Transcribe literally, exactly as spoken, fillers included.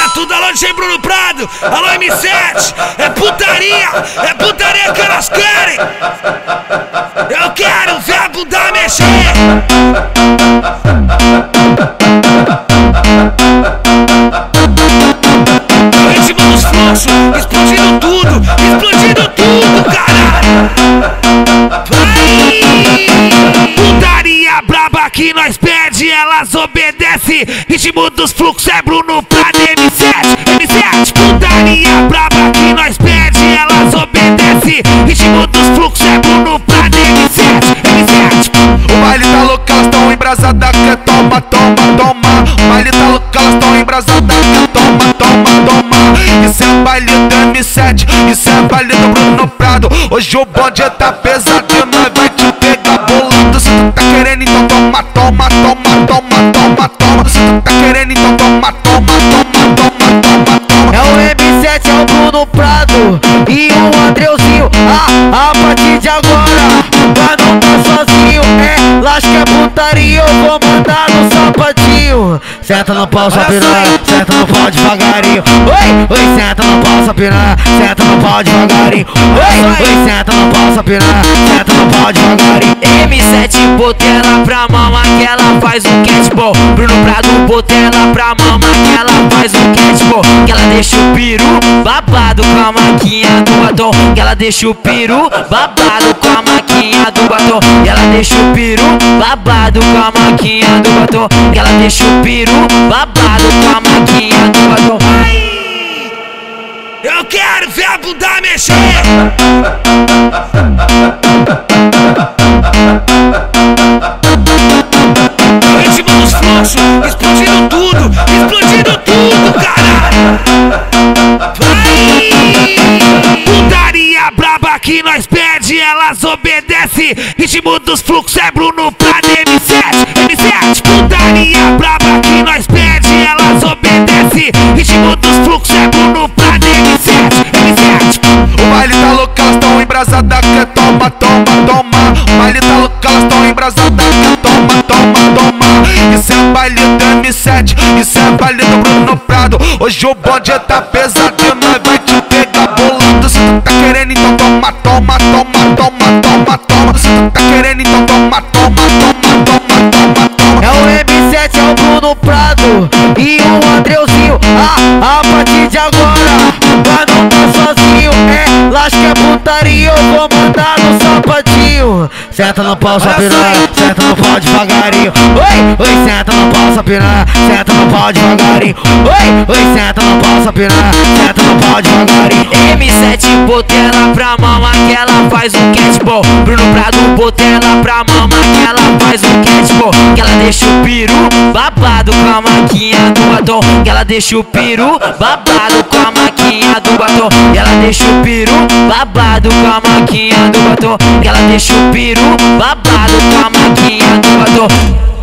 tudo, alô D J Bruno Prado, alô M sete, é putaria, é putaria que elas querem. Eu quero ver a bunda mexer. O ritmo dos fluxos, explodindo tudo, explodindo tudo, caralho. Vai! Putaria braba que nós pede, elas obedecem. Ritmo dos fluxos é Bruno Prado, M sete, M sete. Putaria braba que nós pede, elas obedecem. Ritmo dos fluxos é Bruno Prado, M sete, M sete. O baile tá louco, elas tão embrasadas, que toma, toma, toma. O baile tá louco, elas tão embrasadas, que toma, toma, toma. Isso é baile do M sete, isso é baile do Bruno Prado. Hoje o bonde tá pesado e nós vai te pegar bolado. Se tu tá querendo então toma, toma, toma, toma, toma, toma. Se tu tá querendo então toma, toma, toma, toma, toma, toma. É o M sete, é o Bruno Prado e o Andreuzinho. Ah, a partir de agora, pra não tá sozinho, é lasca é putaria, eu vou mandar no sapatinho. Senta no pau, sua piranha, senta no pau devagarinho. Oi, oi, senta no pau, sua piranha, senta no pau devagarinho. Oi, oi, senta no pau, sua piranha, senta no pau devagarinho. M sete botei ela pra mama que ela faz um catball. Bruno Prado botei ela pra mama que ela faz um catball. Que ela deixa o peru babado com a maquinha do batom. Que ela deixa o peru babado com a maquinha do batom. Que ela deixa o peru babado com a maquinha do batom. Que ela deixa o peru babado com a maquinha do batom. Eu quero ver a bunda mexer. O ritmo dos fluxos, explodindo tudo, explodindo tudo, caralho. Vai! Putaria braba que nós pede, elas obedecem. Ritmo dos fluxos é Bruno Prado, M sete, M sete. Putaria braba que nós pede, elas obedecem. Ritmo dos fluxos é Bruno Prado, M sete, M sete. O baile tá louco, elas tão embrasadas, que toma, toma, toma. O baile tá louco, elas tão embrasadas, que toma, toma, toma. Isso é baile do M sete, isso é baile do Bruno Prado. Hoje o bonde tá pesado e nós vai te pegar bolado. Se tu tá querendo então toma, toma, toma, toma, toma, toma. Se tu tá querendo então toma, toma, toma, toma, toma, toma. É o M sete, é o Bruno Prado e o Andreuzinho. Ah, a partir de agora, pra não tá sozinho, é lasca é putaria, eu vou mandar no sapatinho. Senta no pau, sua piranha, senta no pau devagarinho. Oi, oi, senta no pau, sua piranha, senta no pau devagarinho. Oi, oi, senta no pau, sua piranha, senta no pau devagarinho. M sete botei ela pra mama que ela faz um catball. Bruno Prado botei ela pra mama que ela faz um catball. Que ela deixa o peru babado com a maquinha do batom. Que ela deixa o peru babado com a maquinha do batom. Que ela deixa o peru babado com a maquinha do batom. Que ela deixa o peru babado com a maquinha do batom.